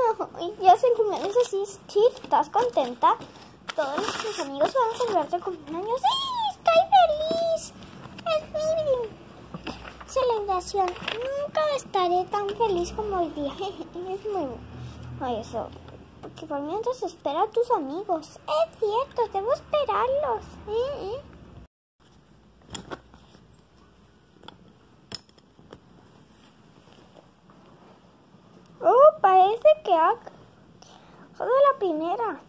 Y ya es el cumpleaños así, sí, ¿estás contenta? Todos nuestros amigos van a celebrar tu cumpleaños. ¡Sí! ¡Estoy feliz! Es mi celebración. Nunca estaré tan feliz como hoy día. Es muy... Ay, eso... Porque por mientras espera a tus amigos. Es cierto, debo esperarlos. Oh, parece que ha dado la primera.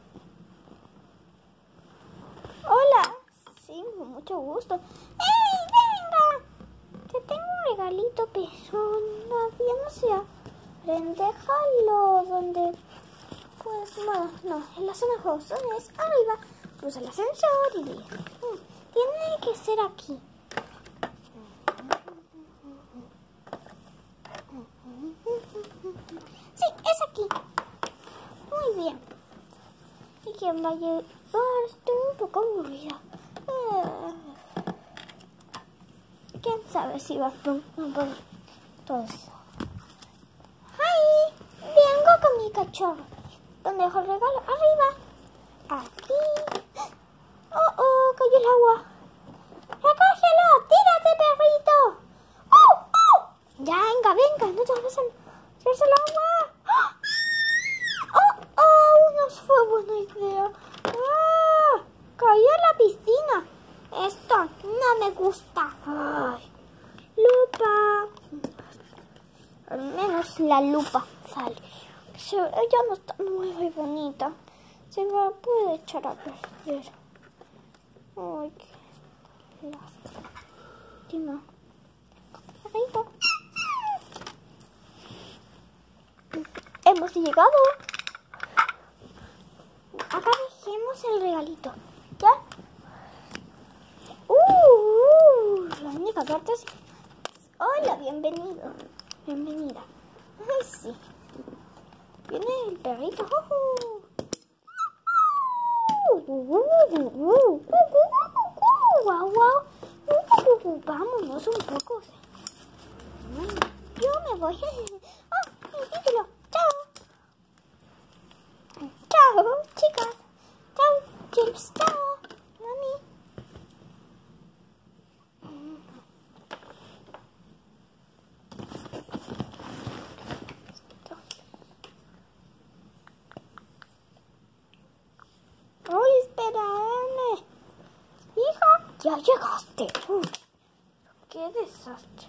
Hola. Sí, con mucho gusto. ¡Ey, venga! Te tengo un regalito, pero todavía no se abre. Déjalo donde... Pues no, en la zona de juegos es arriba. Cruza el ascensor y tiene que ser aquí. Sí, es aquí. Muy bien. ¿Y quién va a llegar? Estoy un poco aburrida. ¿Quién sabe si va a poner todos? ¡Ay! Vengo con mi cachorro. ¿Dónde dejo el regalo? Arriba. Aquí. Oh, cayó el agua. ¡Recógelo! ¡Tírate, perrito! ¡Oh! Ya, venga, no te vas a tirarse el agua. No fue buena idea. Cayó en la piscina. Esto no me gusta. Ay, lupa. Al menos la lupa sale. Pero ella no está nueva y bonita. Se la puede echar a perder. Ay, qué lástima. Perrito. Hemos llegado. Acá dejemos el regalito. ¿Ya? La única carta es... Hola, bienvenido. Bienvenida. Ay, sí. Viene el perrito. Vámonos un poco. Yo me voy. Mi título. Chao. Chao, chicas. Chao, chips. Chao, mami. Ay, espérame. Hija, ya llegaste. Qué desastre.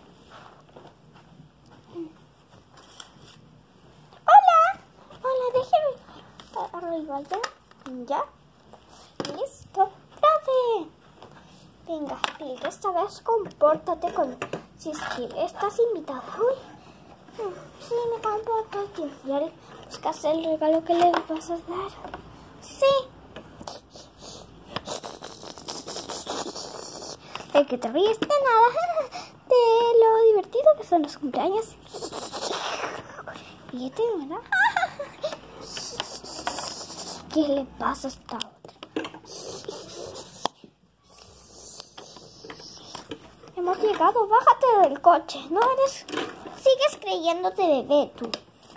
Hola, déjeme arriba ya. Listo, profe. Venga, Pil, esta vez compórtate con... Si es que estás invitado. Uy, sí, me comporto. Ya le buscas el regalo que le vas a dar. Sí. De que te ríes de nada. De lo divertido que son los cumpleaños. Y te ¿verdad? ¿Qué le pasa a esta otra? Hemos llegado, bájate del coche. No eres... Sigues creyéndote bebé tú.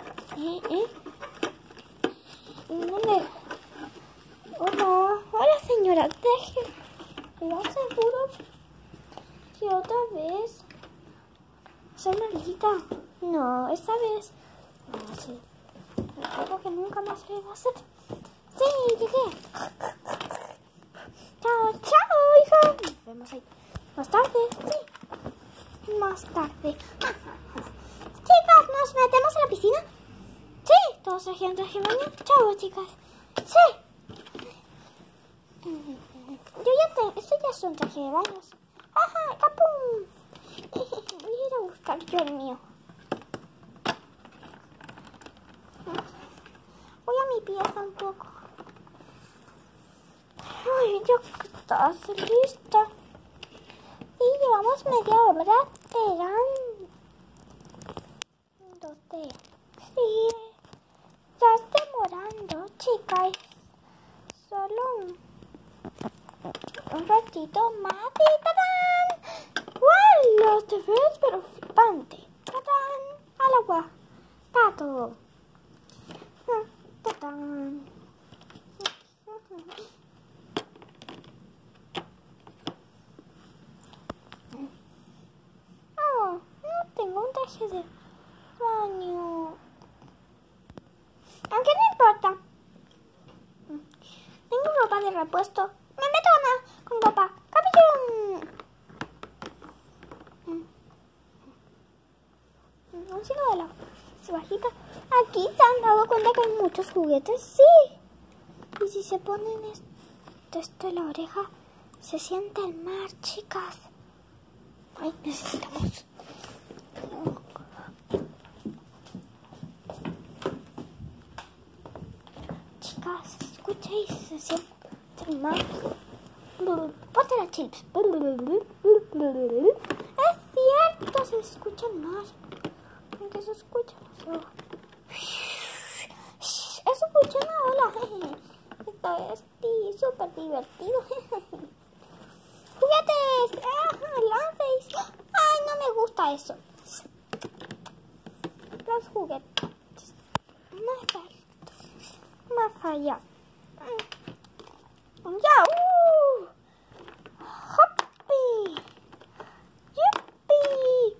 Hola señora, ¿lo seguro que otra vez? ¿Soy maldita? No, esta vez... No, sí. Creo que nunca más le va a hacer. Sí, llegué. Chao, hija. Nos vemos ahí. Más tarde, sí. Más tarde. Chicas, ¿nos metemos a la piscina? Sí. ¿Todos trajeron traje de baño? Chao, chicas. Sí. Esto ya son traje de baños. Ajá, capum. Voy a ir a buscar yo el mío. Voy a mi pieza un poco. Ay, ya estás lista. Y llevamos media hora esperándote. Sí, estás demorando, chicas. Solo un ratito más y ¡tadán! ¡Wow! Los deberes, pero flipante. ¡Tadán! Al agua. Pato. tan. Oh, no tengo un traje de baño. Aunque no importa. Tengo ropa de repuesto. Me meto con ropa. ¡Capitán! No sigo de la bajita. Aquí se han dado cuenta que hay muchos juguetes. Sí. Y si se ponen esto en la oreja, se siente el mar, chicas. Ay, necesitamos. Chicas, escuchéis, se siente el mar. Ponte la chips. Es cierto, se escucha el mar. Aunque se escucha eso escucha una ola. Esto es súper divertido. ¡Juguetes! ¡Lances! ¡Ay, no me gusta eso! Los juguetes. Más allá. ¡Ya! ¡Hoppy! ¡Yuppie!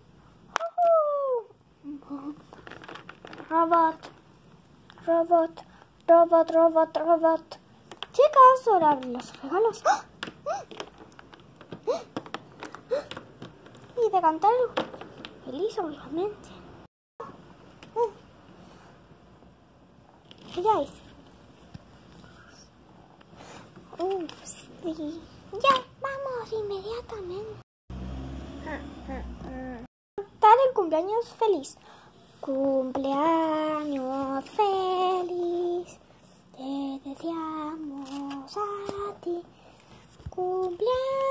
Robot. Chicas, ahora abren los regalos. Y de cantar feliz, obviamente. Miráis. Sí. Ya, vamos inmediatamente. Cantar el cumpleaños feliz. Cumpleaños feliz, te deseamos a ti. Cumpleaños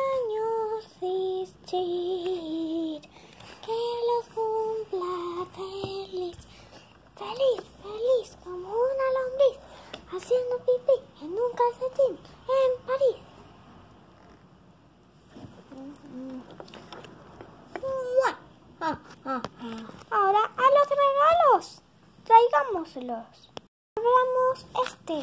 Richard, que los cumpla feliz. Feliz como una lombriz, haciendo pipí en un calcetín en París. Ahora a los regalos. Traigámoslos. Abramos este.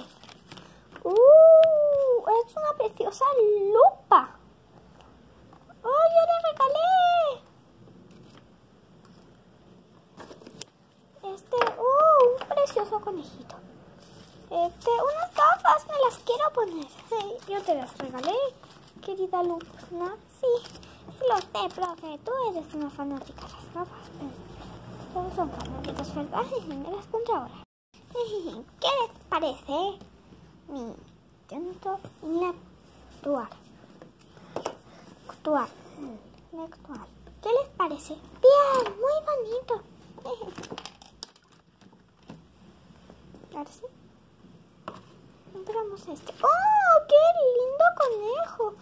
Es una preciosa lupa. ¡Oh, yo le regalé! Un precioso conejito. Unas gafas, me las quiero poner. Yo te las regalé, querida Luna. Sí, lo sé, profe. Tú eres una fanática de las gafas. Todos son fanáticos, ¿verdad? Me las pondré ahora. ¿Qué les parece mi intento intelectual? ¿Qué les parece? Bien, muy bonito. Ahora sí. Entramos este. ¡Oh, qué lindo conejo!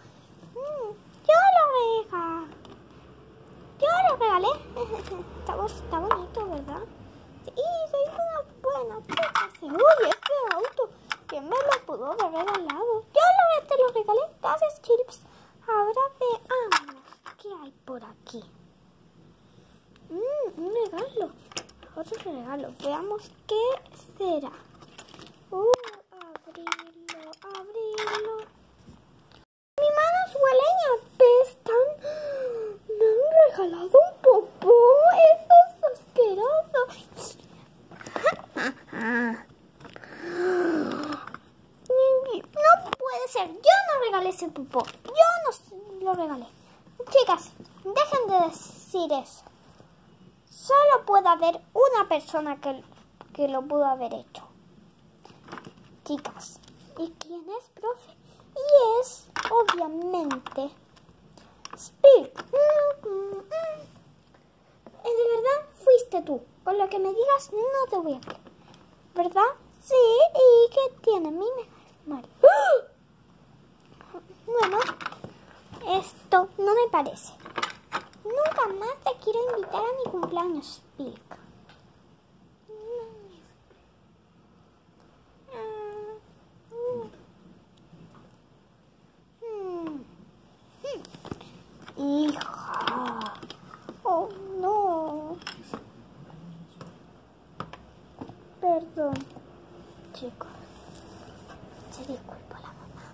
Yo lo regalé. Está bonito, ¿verdad? Sí, soy una buena chica. Uy, este auto. ¿Quién me lo pudo haber regalado? Te lo regalé. Gracias, Chips. Ahora veamos qué hay por aquí. Un regalo. Otro regalo. Veamos qué será. Abrirlo. Mi mano sueleña, ¿ves? Me han regalado un popó. Eso es asqueroso. No puede ser. Yo no regalé ese popó. Yo no lo regalé. Chicas, dejen de decir eso. Solo puede haber una persona que lo pudo haber hecho. Chicas, ¿y quién es, profe? Y es, obviamente, Speak. De verdad, fuiste tú. Con lo que me digas, no te voy a creer. ¿Verdad? Sí, ¿y qué tiene? Mi mal. Bueno, esto no me parece. Nunca más te quiero invitar a mi cumpleaños, Speak. Hija. Oh, no. Perdón. chicos. Se disculpa la mamá.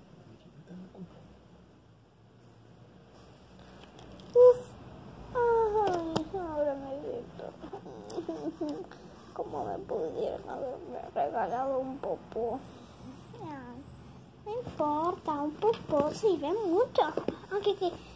Uf. Ay, ahora me grito. Como me pudieron haberme regalado un popó. No importa, un popó sirve mucho. Aunque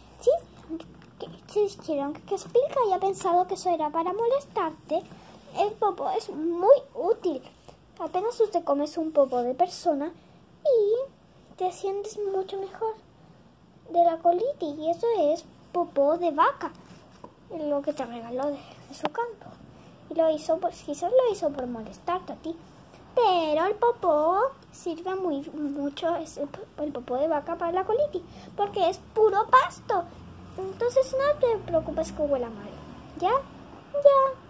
si dijeron que explica y ha pensado que eso era para molestarte, el popó es muy útil. Apenas usted comes un popó de persona y te sientes mucho mejor de la colitis. Y eso es popó de vaca, lo que te regaló de su campo. Y lo hizo, pues quizás lo hizo por molestarte a ti. Pero el popó sirve mucho, es el popó de vaca para la colitis, porque es puro pasto. Entonces no te preocupes que huela mal. ¿Ya? Ya.